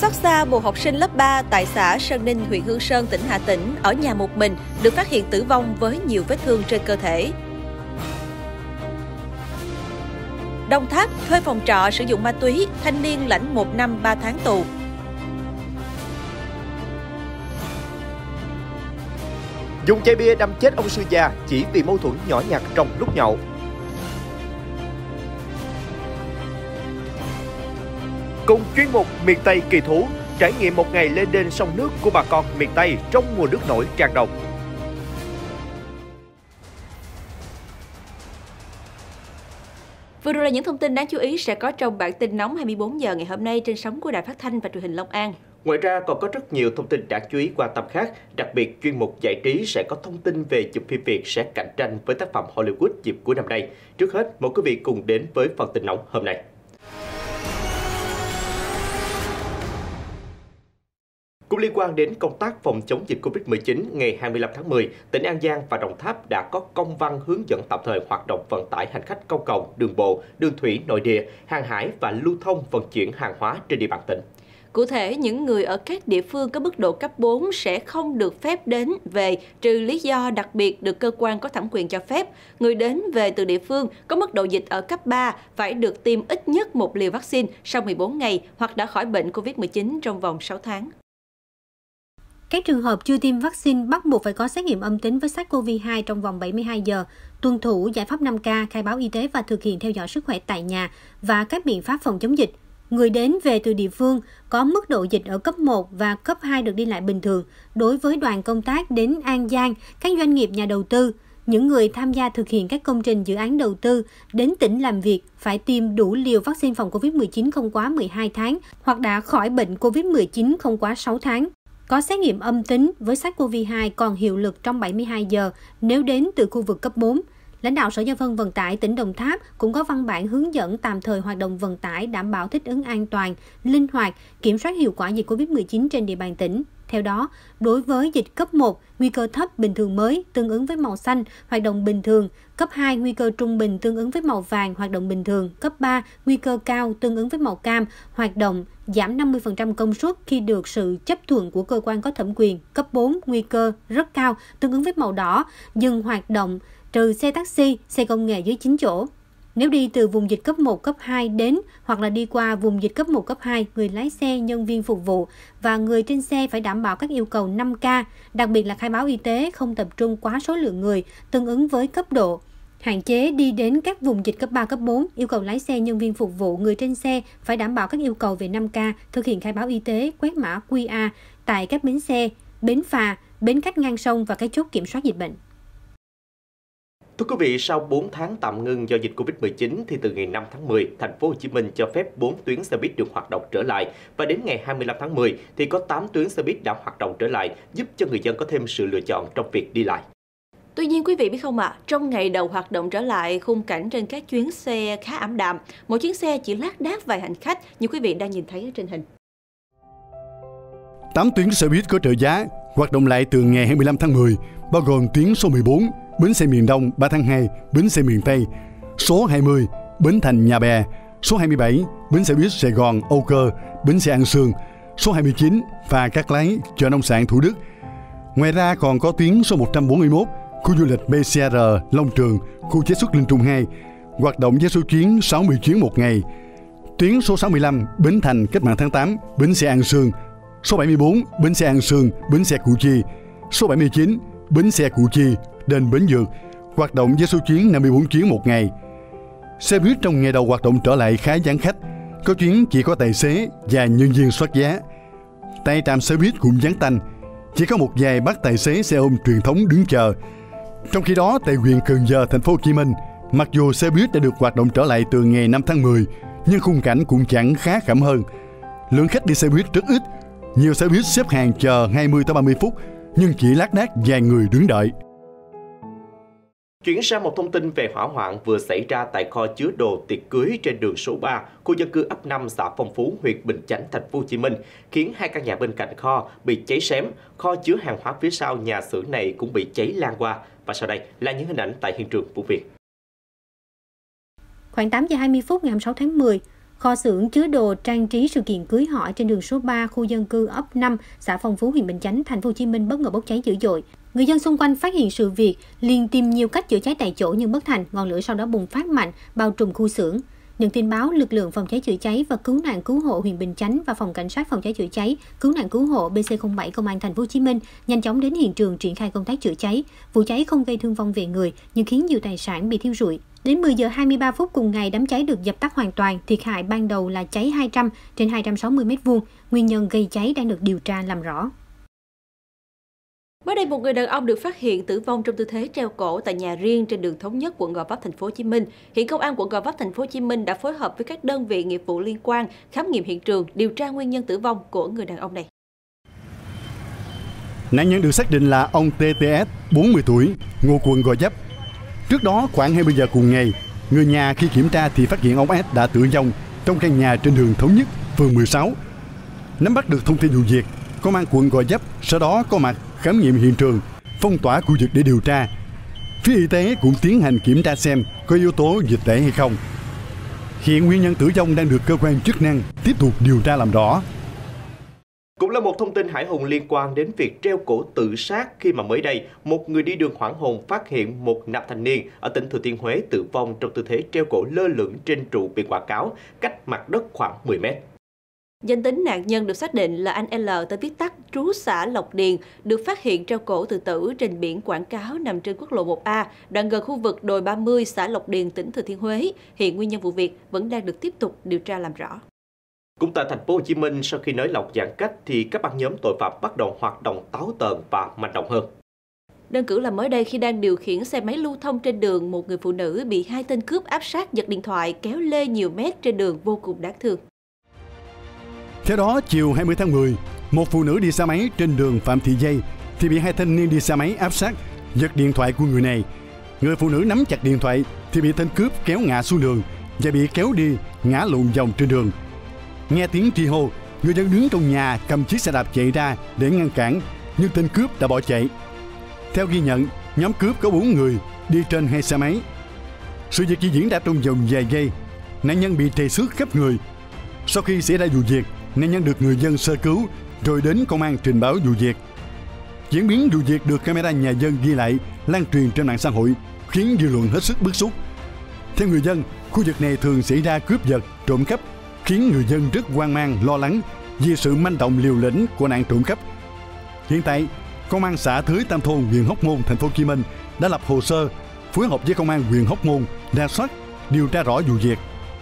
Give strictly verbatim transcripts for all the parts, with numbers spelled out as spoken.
Xót xa một học sinh lớp ba tại xã Sơn Ninh, huyện Hương Sơn, tỉnh Hà Tĩnh ở nhà một mình được phát hiện tử vong với nhiều vết thương trên cơ thể. Đồng Tháp thuê phòng trọ sử dụng ma túy, thanh niên lãnh một năm ba tháng tù. Dùng chai bia đâm chết ông sư già chỉ vì mâu thuẫn nhỏ nhặt trong lúc nhậu. Cùng chuyên mục miền Tây kỳ thú, trải nghiệm một ngày lên đên sông nước của bà con miền Tây trong mùa nước nổi tràn đồng. Vừa rồi là những thông tin đáng chú ý sẽ có trong bản tin nóng hai mươi bốn giờ ngày hôm nay trên sóng của Đài Phát thanh và Truyền hình Long An. Ngoài ra còn có rất nhiều thông tin đáng chú ý quan tâm khác, đặc biệt chuyên mục giải trí sẽ có thông tin về chụp phim Việt sẽ cạnh tranh với tác phẩm Hollywood dịp cuối năm nay. Trước hết, mời quý vị cùng đến với phần tin nóng hôm nay. Cũng liên quan đến công tác phòng chống dịch Covid mười chín, ngày hai mươi lăm tháng mười, tỉnh An Giang và Đồng Tháp đã có công văn hướng dẫn tạm thời hoạt động vận tải hành khách công cộng, đường bộ, đường thủy nội địa, hàng hải và lưu thông vận chuyển hàng hóa trên địa bàn tỉnh. Cụ thể, những người ở các địa phương có mức độ cấp bốn sẽ không được phép đến về trừ lý do đặc biệt được cơ quan có thẩm quyền cho phép. Người đến về từ địa phương có mức độ dịch ở cấp ba phải được tiêm ít nhất một liều vaccine sau mười bốn ngày hoặc đã khỏi bệnh Covid mười chín trong vòng sáu tháng. Các trường hợp chưa tiêm vaccine bắt buộc phải có xét nghiệm âm tính với SARS-xê o vê hai trong vòng bảy mươi hai giờ, tuân thủ giải pháp năm K, khai báo y tế và thực hiện theo dõi sức khỏe tại nhà và các biện pháp phòng chống dịch. Người đến về từ địa phương có mức độ dịch ở cấp một và cấp hai được đi lại bình thường. Đối với đoàn công tác đến An Giang, các doanh nghiệp nhà đầu tư, những người tham gia thực hiện các công trình dự án đầu tư đến tỉnh làm việc phải tiêm đủ liều vaccine phòng Covid mười chín không quá mười hai tháng hoặc đã khỏi bệnh Covid mười chín không quá sáu tháng. Có xét nghiệm âm tính với SARS-xê o vê hai còn hiệu lực trong bảy mươi hai giờ nếu đến từ khu vực cấp bốn. Lãnh đạo Sở Giao thông Vận tải tỉnh Đồng Tháp cũng có văn bản hướng dẫn tạm thời hoạt động vận tải đảm bảo thích ứng an toàn, linh hoạt, kiểm soát hiệu quả dịch Covid mười chín trên địa bàn tỉnh. Theo đó, đối với dịch cấp một, nguy cơ thấp bình thường mới tương ứng với màu xanh, hoạt động bình thường, cấp hai, nguy cơ trung bình tương ứng với màu vàng, hoạt động bình thường, cấp ba, nguy cơ cao tương ứng với màu cam, hoạt động giảm năm mươi phần trăm công suất khi được sự chấp thuận của cơ quan có thẩm quyền, cấp bốn, nguy cơ rất cao tương ứng với màu đỏ, dừng hoạt động trừ xe taxi, xe công nghệ dưới chín chỗ. Nếu đi từ vùng dịch cấp một, cấp hai đến hoặc là đi qua vùng dịch cấp một, cấp hai, người lái xe, nhân viên phục vụ và người trên xe phải đảm bảo các yêu cầu năm K, đặc biệt là khai báo y tế, không tập trung quá số lượng người tương ứng với cấp độ. Hạn chế đi đến các vùng dịch cấp ba, cấp bốn, yêu cầu lái xe, nhân viên phục vụ, người trên xe phải đảm bảo các yêu cầu về năm K, thực hiện khai báo y tế, quét mã quy rờ tại các bến xe, bến phà, bến khách ngang sông và các chốt kiểm soát dịch bệnh. Thưa quý vị, sau bốn tháng tạm ngưng do dịch Covid mười chín thì từ ngày năm tháng mười, thành phố Hồ Chí Minh cho phép bốn tuyến xe buýt được hoạt động trở lại và đến ngày hai mươi lăm tháng mười thì có tám tuyến xe buýt đã hoạt động trở lại, giúp cho người dân có thêm sự lựa chọn trong việc đi lại. Tuy nhiên quý vị biết không ạ, à, trong ngày đầu hoạt động trở lại, khung cảnh trên các chuyến xe khá ảm đạm. Mỗi chuyến xe chỉ lác đác vài hành khách như quý vị đang nhìn thấy ở trên hình. tám tuyến xe buýt có trợ giá hoạt động lại từ ngày hai mươi lăm tháng mười, bao gồm tuyến số mười bốn, bến xe miền Đông ba tháng hai, bến xe miền Tây, số hai mươi, Bến Thành Nhà Bè, số hai mươi bảy, bến xe buýt Sài Gòn Âu Cơ, bến xe An Sương, số hai mươi chín, phà Cát Lái, chợ nông sản Thủ Đức. Ngoài ra còn có tuyến số một trăm bốn mươi mốt, khu du lịch bê xê rờ Long Trường, khu chế xuất Linh Trung hai, hoạt động với số chuyến sáu mươi chuyến một ngày. Tuyến số sáu mươi lăm, Bến Thành Cách mạng tháng tám, bến xe An Sương, số bảy mươi bốn, bến xe An Sương, bến xe Củ Chi, số bảy mươi chín, bến xe Củ Chi, đền Bến Dược, hoạt động với số chuyến năm mươi bốn chuyến một ngày. Xe buýt trong ngày đầu hoạt động trở lại khá vắng khách, có chuyến chỉ có tài xế và nhân viên soát giá. Tại trạm xe buýt cũng vắng tanh, chỉ có một vài bác tài xế xe ôm truyền thống đứng chờ. Trong khi đó, tại huyện Cần Giờ, thành phố Hồ Chí Minh, mặc dù xe buýt đã được hoạt động trở lại từ ngày năm tháng mười, nhưng khung cảnh cũng chẳng khá khẩm hơn. Lượng khách đi xe buýt rất ít, nhiều xe buýt xếp hàng chờ hai mươi tới ba mươi phút, nhưng chỉ lác đác vài người đứng đợi. Chuyển sang một thông tin về hỏa hoạn vừa xảy ra tại kho chứa đồ tiệc cưới trên đường số ba, khu dân cư ấp năm, xã Phong Phú, huyện Bình Chánh, thành phố Hồ Chí Minh, khiến hai căn nhà bên cạnh kho bị cháy xém. Kho chứa hàng hóa phía sau nhà xưởng này cũng bị cháy lan qua. Và sau đây là những hình ảnh tại hiện trường vụ việc. Khoảng tám giờ hai mươi phút ngày hai mươi sáu tháng mười, Kho xưởng chứa đồ trang trí sự kiện cưới hỏi trên đường số ba, khu dân cư ấp năm, xã Phong Phú, huyện Bình Chánh, thành phố Hồ Chí Minh bất ngờ bốc cháy dữ dội. Người dân xung quanh phát hiện sự việc liền tìm nhiều cách chữa cháy tại chỗ nhưng bất thành, ngọn lửa sau đó bùng phát mạnh bao trùm khu xưởng. Nhận tin báo, lực lượng phòng cháy chữa cháy và cứu nạn cứu hộ huyện Bình Chánh và phòng cảnh sát phòng cháy chữa cháy, cứu nạn cứu hộ B C không bảy công an thành phố Hồ Chí Minh nhanh chóng đến hiện trường triển khai công tác chữa cháy. Vụ cháy không gây thương vong về người nhưng khiến nhiều tài sản bị thiêu rụi. Đến mười giờ hai mươi ba phút cùng ngày, đám cháy được dập tắt hoàn toàn. Thiệt hại ban đầu là cháy hai trăm trên hai trăm sáu mươi mét vuông. Nguyên nhân gây cháy đang được điều tra làm rõ. Mới đây, một người đàn ông được phát hiện tử vong trong tư thế treo cổ tại nhà riêng trên đường Thống Nhất, quận Gò Vấp, thành phố Hồ Chí Minh. Hiện công an quận Gò Vấp, thành phố Hồ Chí Minh đã phối hợp với các đơn vị nghiệp vụ liên quan khám nghiệm hiện trường, điều tra nguyên nhân tử vong của người đàn ông này. Nạn nhân được xác định là ông T T S, bốn mươi tuổi, ngụ quận Gò Vấp. Trước đó, khoảng hai mươi giờ cùng ngày, người nhà khi kiểm tra thì phát hiện ông S đã tử vong trong căn nhà trên đường Thống Nhất, phường mười sáu. Nắm bắt được thông tin vụ việc, công an quận Gò Vấp sau đó có mặt khám nghiệm hiện trường, phong tỏa khu vực để điều tra. Phía y tế cũng tiến hành kiểm tra xem có yếu tố dịch tễ hay không. Hiện nguyên nhân tử vong đang được cơ quan chức năng tiếp tục điều tra làm rõ. Cũng là một thông tin hãi hùng liên quan đến việc treo cổ tự sát khi mà mới đây, một người đi đường hoảng hồn phát hiện một nam thanh niên ở tỉnh Thừa Thiên Huế tử vong trong tư thế treo cổ lơ lửng trên trụ biển quảng cáo, cách mặt đất khoảng mười mét. Danh tính nạn nhân được xác định là anh L, tên viết tắt, trú xã Lộc Điền, được phát hiện treo cổ tự tử trên biển quảng cáo nằm trên quốc lộ một A, đoạn gần khu vực đồi ba mươi, xã Lộc Điền, tỉnh Thừa Thiên Huế. Hiện nguyên nhân vụ việc vẫn đang được tiếp tục điều tra làm rõ. Cũng tại thành phố Hồ Chí Minh, sau khi nới lỏng giãn cách thì các băng nhóm tội phạm bắt đầu hoạt động táo tợn và manh động hơn. Đơn cử là mới đây khi đang điều khiển xe máy lưu thông trên đường, một người phụ nữ bị hai tên cướp áp sát giật điện thoại kéo lê nhiều mét trên đường vô cùng đáng thương. Theo đó, chiều hai mươi tháng mười, một phụ nữ đi xe máy trên đường Phạm Thị Dây thì bị hai thanh niên đi xe máy áp sát, giật điện thoại của người này. Người phụ nữ nắm chặt điện thoại thì bị tên cướp kéo ngã xuống đường và bị kéo đi, ngã lộn vòng trên đường. Nghe tiếng tri hô, người dân đứng trong nhà cầm chiếc xe đạp chạy ra để ngăn cản, nhưng tên cướp đã bỏ chạy. Theo ghi nhận, nhóm cướp có bốn người đi trên hai xe máy. Sự việc chỉ diễn ra trong vòng vài giây, nạn nhân bị trầy xước khắp người. Sau khi xảy ra vụ việc, nạn nhân được người dân sơ cứu rồi đến công an trình báo vụ việc. Diễn biến vụ việc được camera nhà dân ghi lại, lan truyền trên mạng xã hội, khiến dư luận hết sức bức xúc. Theo người dân, khu vực này thường xảy ra cướp giật, trộm cắp, khiến người dân rất hoang mang, lo lắng vì sự manh động liều lĩnh của nạn trộm cắp. Hiện tại, công an xã Thới Tam Thôn, huyện Hóc Môn, thành phố Hồ Chí Minh đã lập hồ sơ, phối hợp với công an huyện Hóc Môn rà soát, điều tra rõ vụ việc.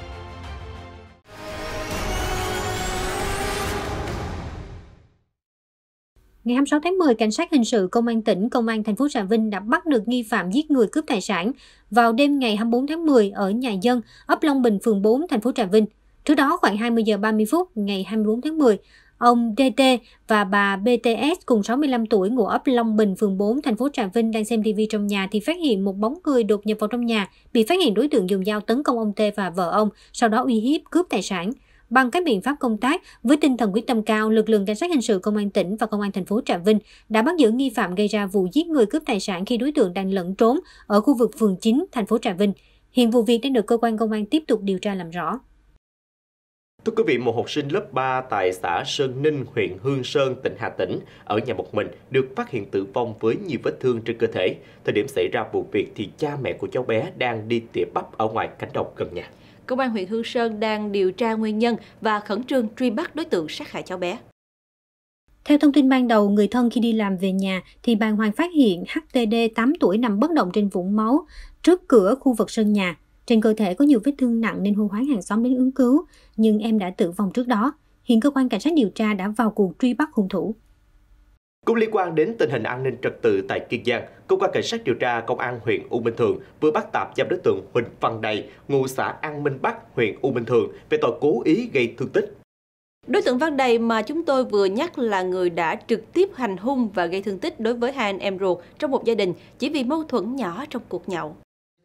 Ngày hai mươi sáu tháng mười, cảnh sát hình sự công an tỉnh, công an thành phố Trà Vinh đã bắt được nghi phạm giết người cướp tài sản vào đêm ngày hai mươi bốn tháng mười ở nhà dân ấp Long Bình, phường bốn, thành phố Trà Vinh. Trước đó, khoảng hai mươi giờ ba mươi phút ngày hai mươi bốn tháng mười, ông đê tê và bà bê tê ét cùng sáu mươi lăm tuổi ngụ ấp Long Bình, phường bốn, thành phố Trà Vinh đang xem ti vi trong nhà thì phát hiện một bóng người đột nhập vào trong nhà, bị phát hiện đối tượng dùng dao tấn công ông T và vợ ông, sau đó uy hiếp cướp tài sản. Bằng các biện pháp công tác, với tinh thần quyết tâm cao, lực lượng cảnh sát hình sự công an tỉnh và công an thành phố Trà Vinh đã bắt giữ nghi phạm gây ra vụ giết người cướp tài sản khi đối tượng đang lẫn trốn ở khu vực phường chín, thành phố Trà Vinh. Hiện vụ việc đang được cơ quan công an tiếp tục điều tra làm rõ. Thưa quý vị, một học sinh lớp ba tại xã Sơn Ninh, huyện Hương Sơn, tỉnh Hà Tĩnh ở nhà một mình được phát hiện tử vong với nhiều vết thương trên cơ thể. Thời điểm xảy ra vụ việc thì cha mẹ của cháu bé đang đi tỉa bắp ở ngoài cánh đồng gần nhà. Công an huyện Hương Sơn đang điều tra nguyên nhân và khẩn trương truy bắt đối tượng sát hại cháu bé. Theo thông tin ban đầu, người thân khi đi làm về nhà thì bàng hoàng phát hiện hát tê đê tám tuổi nằm bất động trên vũng máu trước cửa khu vực sân nhà. Trên cơ thể có nhiều vết thương nặng nên hô hoán hàng xóm đến ứng cứu, nhưng em đã tử vong trước đó. Hiện cơ quan cảnh sát điều tra đã vào cuộc truy bắt hung thủ. Cũng liên quan đến tình hình an ninh trật tự tại Kiên Giang, cơ quan cảnh sát điều tra công an huyện U Minh Thượng vừa bắt tạm giam đối tượng Huỳnh Văn Đầy, ngụ xã An Minh Bắc, huyện U Minh Thượng về tội cố ý gây thương tích. Đối tượng Văn Đầy mà chúng tôi vừa nhắc là người đã trực tiếp hành hung và gây thương tích đối với hai anh em ruột trong một gia đình chỉ vì mâu thuẫn nhỏ trong cuộc nhậu.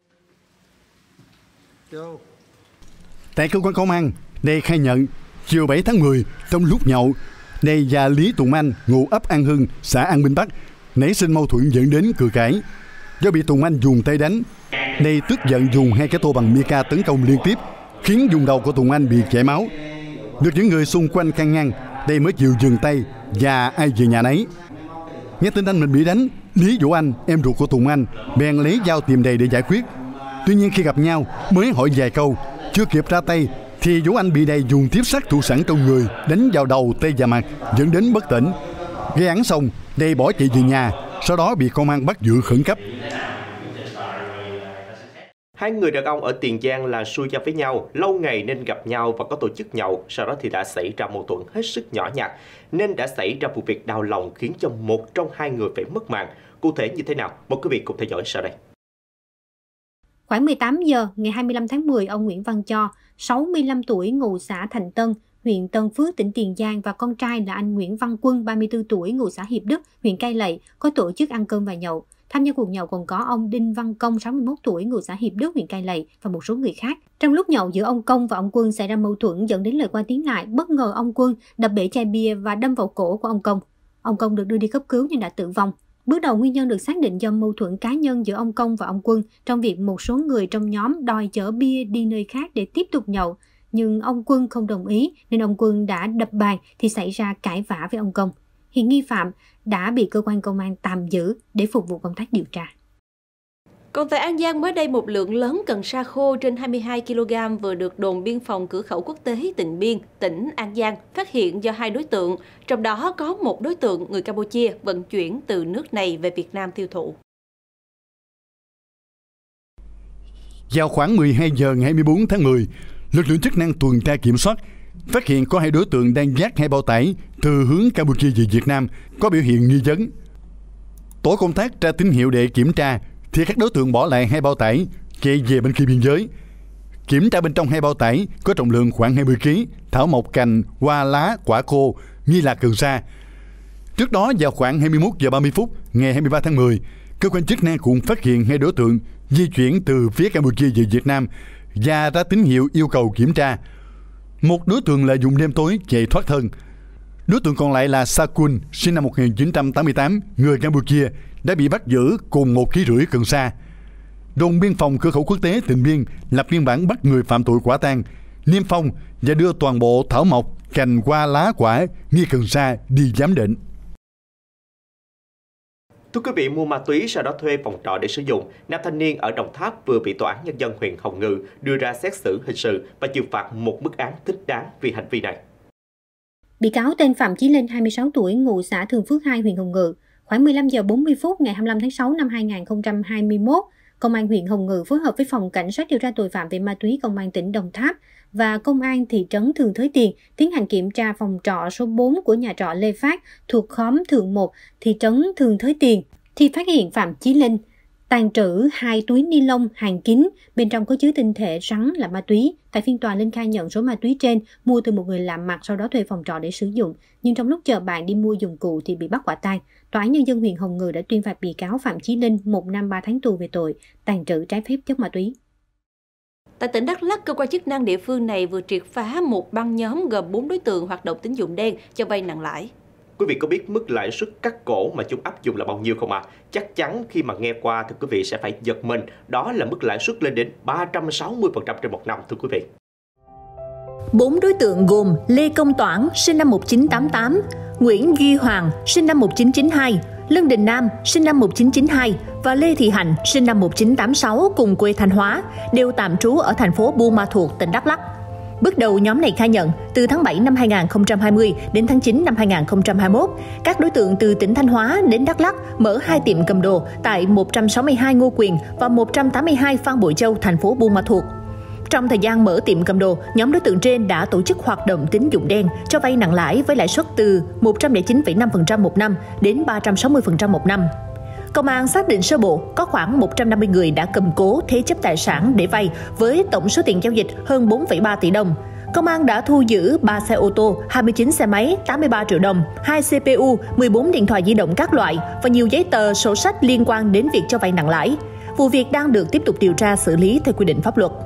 Tại cơ quan công an, Đầy khai nhận chiều bảy tháng mười trong lúc nhậu, Đầy và Lý Tùng Anh ngụ ấp An Hưng, xã An Minh Bắc nảy sinh mâu thuẫn dẫn đến cự cãi. Do bị Tùng Anh dùng tay đánh, Đầy tức giận dùng hai cái tô bằng mica tấn công liên tiếp, khiến vùng đầu của Tùng Anh bị chảy máu. Được những người xung quanh can ngăn, đây mới chịu dừng tay và ai về nhà nấy. Nghe tin anh mình bị đánh, Lý Vũ Anh, em ruột của Tùng Anh, bèn lấy dao tìm đầy để giải quyết. Tuy nhiên khi gặp nhau mới hỏi vài câu, chưa kịp ra tay thì Vũ Anh bị Đầy dùng tiếp sắt thủ sẵn trong người đánh vào đầu, tay và mặt, dẫn đến bất tỉnh. Gây án xong, Đầy bỏ chạy về nhà, sau đó bị công an bắt giữ khẩn cấp. Hai người đàn ông ở Tiền Giang là xui gia với nhau, lâu ngày nên gặp nhau và có tổ chức nhậu, sau đó thì đã xảy ra mâu thuẫn hết sức nhỏ nhặt, nên đã xảy ra vụ việc đau lòng khiến cho một trong hai người phải mất mạng. Cụ thể như thế nào? Mời quý vị cùng theo dõi sau đây. Khoảng mười tám giờ ngày hai mươi lăm tháng mười, ông Nguyễn Văn Cho, sáu mươi lăm tuổi, ngụ xã Thành Tân, huyện Tân Phước, tỉnh Tiền Giang và con trai là anh Nguyễn Văn Quân, ba mươi tư tuổi, ngụ xã Hiệp Đức, huyện Cai Lậy, có tổ chức ăn cơm và nhậu. Tham gia cuộc nhậu còn có ông Đinh Văn Công, sáu mươi mốt tuổi, ngụ xã Hiệp Đức, huyện Cai Lậy và một số người khác. Trong lúc nhậu giữa ông Công và ông Quân xảy ra mâu thuẫn dẫn đến lời qua tiếng lại, bất ngờ ông Quân đập bể chai bia và đâm vào cổ của ông Công. Ông Công được đưa đi cấp cứu nhưng đã tử vong. Bước đầu nguyên nhân được xác định do mâu thuẫn cá nhân giữa ông Công và ông Quân trong việc một số người trong nhóm đòi chở bia đi nơi khác để tiếp tục nhậu. Nhưng ông Quân không đồng ý nên ông Quân đã đập bàn thì xảy ra cãi vã với ông Công. Hiện nghi phạm đã bị cơ quan công an tạm giữ để phục vụ công tác điều tra. Còn tại An Giang, mới đây một lượng lớn cần sa khô trên hai mươi hai ki lô gam vừa được đồn biên phòng cửa khẩu quốc tế Tịnh Biên, tỉnh An Giang phát hiện do hai đối tượng, trong đó có một đối tượng người Campuchia vận chuyển từ nước này về Việt Nam tiêu thụ. Vào khoảng mười hai giờ ngày hai mươi tư tháng mười, lực lượng chức năng tuần tra kiểm soát phát hiện có hai đối tượng đang vác hai bao tải từ hướng Campuchia về Việt Nam có biểu hiện nghi vấn. Tổ công tác ra tín hiệu để kiểm tra thì các đối tượng bỏ lại hai bao tải chạy về bên kia biên giới. Kiểm tra bên trong hai bao tải có trọng lượng khoảng hai mươi ki lô gam thảo mộc cành, hoa lá, quả khô nghi là cần sa. Trước đó vào khoảng hai mươi mốt giờ ba mươi phút ngày hai mươi ba tháng mười, cơ quan chức năng cũng phát hiện hai đối tượng di chuyển từ phía Campuchia về Việt Nam và ra tín hiệu yêu cầu kiểm tra. Một đối tượng lợi dụng đêm tối chạy thoát thân. Đối tượng còn lại là Sakun, sinh năm một nghìn chín trăm tám mươi tám, người Campuchia, đã bị bắt giữ cùng một ký rưỡi cần sa. Đồn biên phòng cửa khẩu quốc tế Tịnh Biên lập biên bản bắt người phạm tội quả tang, niêm phong và đưa toàn bộ thảo mộc, cành, hoa, lá, quả nghi cần sa đi giám định. Thưa quý vị, mua ma túy sau đó thuê phòng trọ để sử dụng, nam thanh niên ở Đồng Tháp vừa bị Tòa án Nhân dân huyện Hồng Ngự đưa ra xét xử hình sự và chịu phạt một mức án thích đáng vì hành vi này. Bị cáo tên Phạm Chí Linh, hai mươi sáu tuổi, ngụ xã Thường Phước hai, huyện Hồng Ngự. Khoảng mười lăm giờ bốn mươi phút ngày hai mươi lăm tháng sáu năm hai nghìn không trăm hai mươi mốt, Công an huyện Hồng Ngự phối hợp với Phòng Cảnh sát điều tra tội phạm về ma túy Công an tỉnh Đồng Tháp và Công an thị trấn Thường Thới Tiền tiến hành kiểm tra phòng trọ số bốn của nhà trọ Lê Phát thuộc khóm Thượng một, thị trấn Thường Thới Tiền thì phát hiện Phạm Chí Linh tàng trữ hai túi ni lông hàng kín, bên trong có chứa tinh thể rắn là ma túy. Tại phiên tòa, Linh khai nhận số ma túy trên mua từ một người lạ mặt, sau đó thuê phòng trọ để sử dụng, nhưng trong lúc chờ bạn đi mua dụng cụ thì bị bắt quả tang. Tòa án Nhân dân huyện Hồng Ngự đã tuyên phạt bị cáo Phạm Chí Linh một năm ba tháng tù về tội tàng trữ trái phép chất ma túy. Tại tỉnh Đắk Lắk, cơ quan chức năng địa phương này vừa triệt phá một băng nhóm gồm bốn đối tượng hoạt động tín dụng đen cho vay nặng lãi. Quý vị có biết mức lãi suất cắt cổ mà chúng áp dụng là bao nhiêu không ạ? À? Chắc chắn khi mà nghe qua thì quý vị sẽ phải giật mình. Đó là mức lãi suất lên đến ba trăm sáu mươi phần trăm trên một năm, thưa quý vị. Bốn đối tượng gồm Lê Công Toản, sinh năm một nghìn chín trăm tám mươi tám, Nguyễn Duy Hoàng, sinh năm một nghìn chín trăm chín mươi hai, Lương Đình Nam, sinh năm một nghìn chín trăm chín mươi hai và Lê Thị Hạnh, sinh năm một nghìn chín trăm tám mươi sáu, cùng quê Thanh Hóa, đều tạm trú ở thành phố Buôn Ma Thuột, tỉnh Đắk Lắk. Bước đầu, nhóm này khai nhận từ tháng bảy năm hai nghìn không trăm hai mươi đến tháng chín năm hai nghìn không trăm hai mươi mốt, các đối tượng từ tỉnh Thanh Hóa đến Đắk Lắk mở hai tiệm cầm đồ tại một trăm sáu mươi hai Ngô Quyền và một trăm tám mươi hai Phan Bội Châu, thành phố Buôn Ma Thuột. Trong thời gian mở tiệm cầm đồ, nhóm đối tượng trên đã tổ chức hoạt động tín dụng đen cho vay nặng lãi với lãi suất từ một trăm lẻ chín phẩy năm phần trăm một năm đến ba trăm sáu mươi phần trăm một năm. Công an xác định sơ bộ có khoảng một trăm năm mươi người đã cầm cố thế chấp tài sản để vay với tổng số tiền giao dịch hơn bốn phẩy ba tỷ đồng. Công an đã thu giữ ba xe ô tô, hai mươi chín xe máy, tám mươi ba triệu đồng, hai xê pê u, mười bốn điện thoại di động các loại và nhiều giấy tờ, sổ sách liên quan đến việc cho vay nặng lãi. Vụ việc đang được tiếp tục điều tra xử lý theo quy định pháp luật.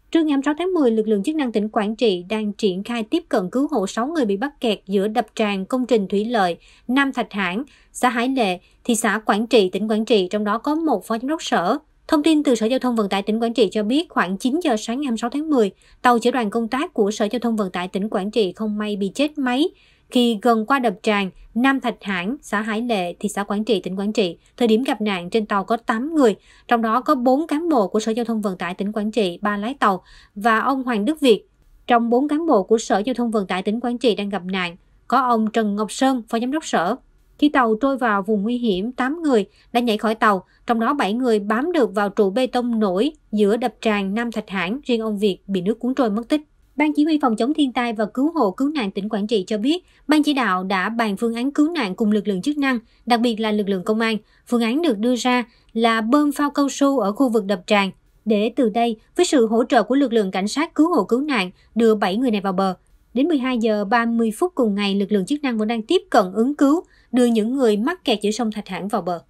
Trưa ngày hai mươi sáu tháng mười, lực lượng chức năng tỉnh Quảng Trị đang triển khai tiếp cận cứu hộ sáu người bị mắc kẹt giữa đập tràn công trình thủy lợi Nam Thạch Hãn, xã Hải Lệ, thị xã Quảng Trị, tỉnh Quảng Trị, trong đó có một phó giám đốc sở. Thông tin từ Sở Giao thông Vận tải tỉnh Quảng Trị cho biết khoảng chín giờ sáng ngày hai mươi sáu tháng mười, tàu chở đoàn công tác của Sở Giao thông Vận tải tỉnh Quảng Trị không may bị chết máy khi gần qua đập tràn Nam Thạch Hãn, xã Hải Lệ, thị xã Quảng Trị, tỉnh Quảng Trị. Thời điểm gặp nạn, trên tàu có tám người, trong đó có bốn cán bộ của Sở Giao thông Vận tải tỉnh Quảng Trị, ba lái tàu và ông Hoàng Đức Việt. Trong bốn cán bộ của Sở Giao thông Vận tải tỉnh Quảng Trị đang gặp nạn, có ông Trần Ngọc Sơn, phó giám đốc sở. Khi tàu trôi vào vùng nguy hiểm, tám người đã nhảy khỏi tàu, trong đó bảy người bám được vào trụ bê tông nổi giữa đập tràn Nam Thạch Hãn, riêng ông Việt bị nước cuốn trôi mất tích. Ban Chỉ huy Phòng chống thiên tai và Cứu hộ Cứu nạn tỉnh Quảng Trị cho biết, Ban chỉ đạo đã bàn phương án cứu nạn cùng lực lượng chức năng, đặc biệt là lực lượng công an. Phương án được đưa ra là bơm phao cao su ở khu vực đập tràn, để từ đây, với sự hỗ trợ của lực lượng cảnh sát cứu hộ cứu nạn, đưa bảy người này vào bờ. Đến mười hai giờ ba mươi phút cùng ngày, lực lượng chức năng vẫn đang tiếp cận ứng cứu, đưa những người mắc kẹt giữa sông Thạch Hãn vào bờ.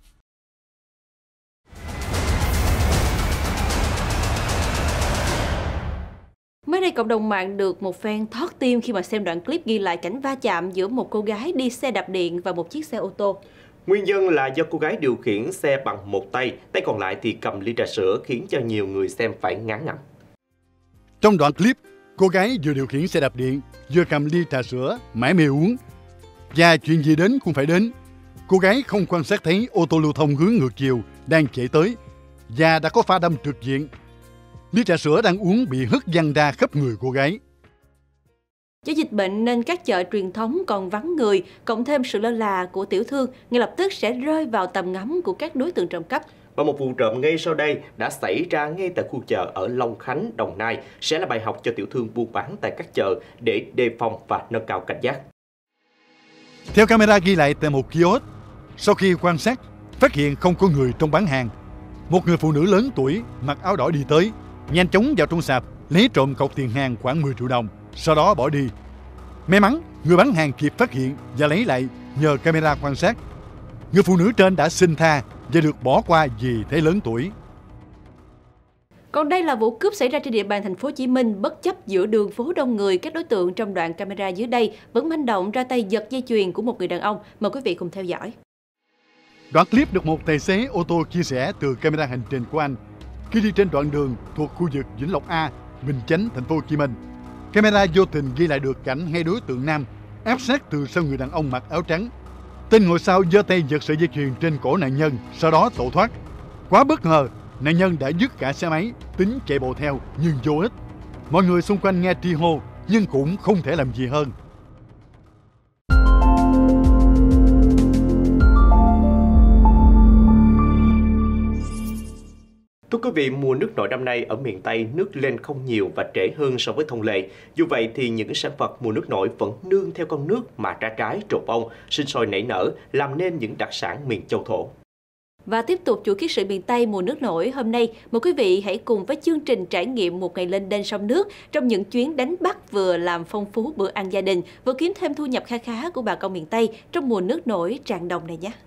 Mới đây, cộng đồng mạng được một phen thót tim khi mà xem đoạn clip ghi lại cảnh va chạm giữa một cô gái đi xe đạp điện và một chiếc xe ô tô. Nguyên nhân là do cô gái điều khiển xe bằng một tay, tay còn lại thì cầm ly trà sữa, khiến cho nhiều người xem phải ngán ngẩm. Trong đoạn clip, cô gái vừa điều khiển xe đạp điện, vừa cầm ly trà sữa, mải mê uống. Và chuyện gì đến cũng phải đến. Cô gái không quan sát thấy ô tô lưu thông hướng ngược chiều đang chạy tới và đã có pha đâm trực diện. Ly trà sữa đang uống bị hất văng ra khắp người cô gái. Do dịch bệnh nên các chợ truyền thống còn vắng người, cộng thêm sự lơ là của tiểu thương, ngay lập tức sẽ rơi vào tầm ngắm của các đối tượng trộm cắp. Và một vụ trộm ngay sau đây đã xảy ra ngay tại khu chợ ở Long Khánh, Đồng Nai, sẽ là bài học cho tiểu thương buôn bán tại các chợ để đề phòng và nâng cao cảnh giác. Theo camera ghi lại tại một kiosk, sau khi quan sát, phát hiện không có người trong bán hàng, một người phụ nữ lớn tuổi mặc áo đỏ đi tới, nhanh chóng vào trong sạp lấy trộm cọc tiền hàng khoảng mười triệu đồng, sau đó bỏ đi. May mắn, người bán hàng kịp phát hiện và lấy lại nhờ camera quan sát. Người phụ nữ trên đã xin tha và được bỏ qua vì thấy lớn tuổi. Còn đây là vụ cướp xảy ra trên địa bàn thành phố Hồ Chí Minh. Bất chấp giữa đường phố đông người, các đối tượng trong đoạn camera dưới đây vẫn manh động ra tay giật dây chuyền của một người đàn ông. Mời quý vị cùng theo dõi. Đoạn clip được một tài xế ô tô chia sẻ từ camera hành trình của anh khi đi trên đoạn đường thuộc khu vực Vĩnh Lộc A, Bình Chánh, thành phố Hồ Chí Minh. Camera vô tình ghi lại được cảnh hai đối tượng nam áp sát từ sau người đàn ông mặc áo trắng. Tên ngồi sau giơ tay giật sợi dây chuyền trên cổ nạn nhân, sau đó tẩu thoát. Quá bất ngờ, nạn nhân đã dứt cả xe máy, tính chạy bộ theo nhưng vô ích. Mọi người xung quanh nghe tri hô nhưng cũng không thể làm gì hơn. Thưa quý vị, mùa nước nổi năm nay ở miền Tây nước lên không nhiều và trễ hơn so với thông lệ. Dù vậy thì những sản vật mùa nước nổi vẫn nương theo con nước mà ra trái trổ bông, sinh sôi nảy nở, làm nên những đặc sản miền châu thổ. Và tiếp tục chuỗi ký sự miền Tây mùa nước nổi hôm nay, mời quý vị hãy cùng với chương trình trải nghiệm một ngày lên đên sông nước trong những chuyến đánh bắt vừa làm phong phú bữa ăn gia đình, vừa kiếm thêm thu nhập kha khá của bà con miền Tây trong mùa nước nổi tràn đồng này nhé.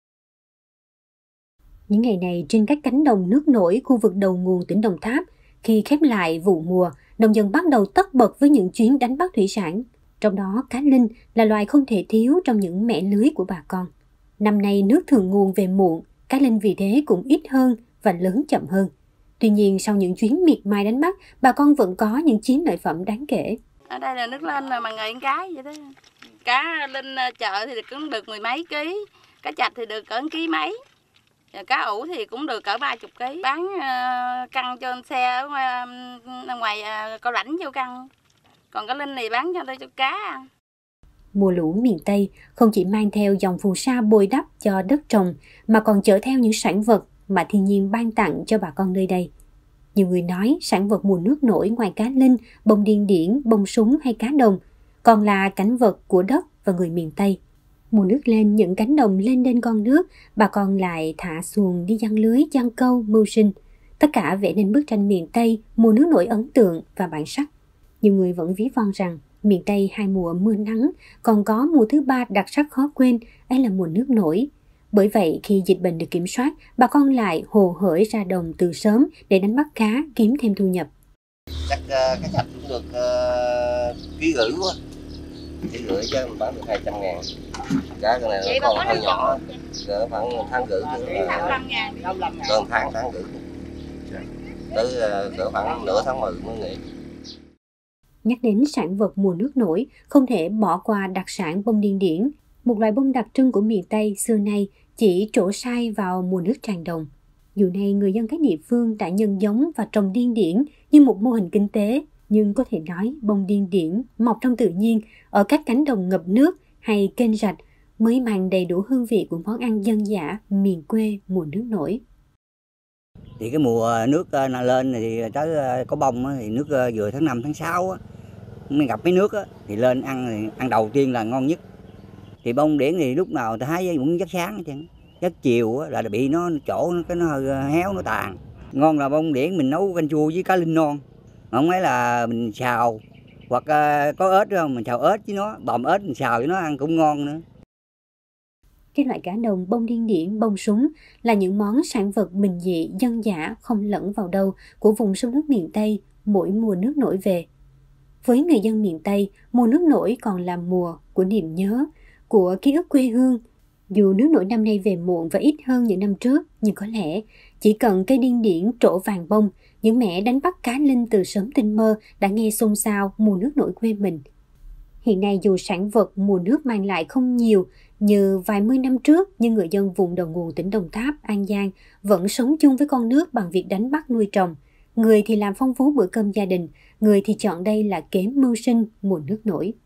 Những ngày này trên các cánh đồng nước nổi khu vực đầu nguồn tỉnh Đồng Tháp, khi khép lại vụ mùa, nông dân bắt đầu tất bật với những chuyến đánh bắt thủy sản. Trong đó cá linh là loài không thể thiếu trong những mẻ lưới của bà con. Năm nay nước thượng nguồn về muộn, cá linh vì thế cũng ít hơn và lớn chậm hơn. Tuy nhiên sau những chuyến miệt mài đánh bắt, bà con vẫn có những chiến lợi phẩm đáng kể. Ở đây là nước lên là mà ngợi cái vậy đó. Cá linh chợ thì cũng được mười mấy ký, cá chạch thì được cỡ ký mấy. Cá ủ thì cũng được cỡ ba chục ký, bán uh, căng cho xe ở ngoài, uh, ngoài uh, Cao Lãnh vô căng. Còn cá linh thì bán cho tôi cho cá ăn. Mùa lũ miền Tây không chỉ mang theo dòng phù sa bồi đắp cho đất trồng mà còn chở theo những sản vật mà thiên nhiên ban tặng cho bà con nơi đây. Nhiều người nói sản vật mùa nước nổi ngoài cá linh, bông điên điển, bông súng hay cá đồng còn là cảnh vật của đất và người miền Tây. Mùa nước lên, những cánh đồng lên đên con nước, bà con lại thả xuồng đi giăng lưới, giăng câu, mưu sinh. Tất cả vẽ nên bức tranh miền Tây, mùa nước nổi ấn tượng và bản sắc. Nhiều người vẫn ví von rằng miền Tây hai mùa mưa nắng, còn có mùa thứ ba đặc sắc khó quên, ấy là mùa nước nổi. Bởi vậy, khi dịch bệnh được kiểm soát, bà con lại hồ hởi ra đồng từ sớm để đánh bắt cá, kiếm thêm thu nhập. chắc uh, cái sạch cũng được uh, ký gửi quá, ký gửi chứ mình bán được hai trăm ngàn. Giá cái này nó còn hơi nhỏ, cỡ khoảng tháng gửi nữa là gần tháng tháng gửi tới uh, cỡ khoảng nửa tháng mười mới nghỉ. Nhắc đến sản vật mùa nước nổi, không thể bỏ qua đặc sản bông điên điển, một loài bông đặc trưng của miền Tây xưa nay chỉ trổ sai vào mùa nước tràn đồng. Dù nay người dân các địa phương đã nhân giống và trồng điên điển như một mô hình kinh tế, nhưng có thể nói bông điên điển mọc trong tự nhiên ở các cánh đồng ngập nước hay kênh rạch mới mang đầy đủ hương vị của món ăn dân dã miền quê mùa nước nổi. Thì cái mùa nước lên thì tới có bông thì nước vừa tháng năm tháng sáu mới gặp mấy nước thì lên ăn thì ăn đầu tiên là ngon nhất. Thì bông điển thì lúc nào ta hái cũng rất sáng hết trơn. Rất chiều là bị nó chỗ nó cái nó hơi héo nó tàn. Ngon là bông điển mình nấu canh chua với cá linh non. Không phải là mình xào hoặc có ếch không, mình xào ếch với nó, bòm ếch mình xào với nó ăn cũng ngon nữa. Cái loại cá đồng bông điên điển, bông súng là những món sản vật bình dị, dân dã, không lẫn vào đâu của vùng sông nước miền Tây mỗi mùa nước nổi về. Với người dân miền Tây, mùa nước nổi còn là mùa của niềm nhớ, của ký ức quê hương. Dù nước nổi năm nay về muộn và ít hơn những năm trước, nhưng có lẽ chỉ cần cây điên điển trổ vàng bông, những mẹ đánh bắt cá linh từ sớm tinh mơ đã nghe xôn xao mùa nước nổi quê mình. Hiện nay dù sản vật mùa nước mang lại không nhiều như vài mươi năm trước, nhưng người dân vùng đầu nguồn tỉnh Đồng Tháp, An Giang vẫn sống chung với con nước bằng việc đánh bắt nuôi trồng. Người thì làm phong phú bữa cơm gia đình, người thì chọn đây là kế mưu sinh mùa nước nổi.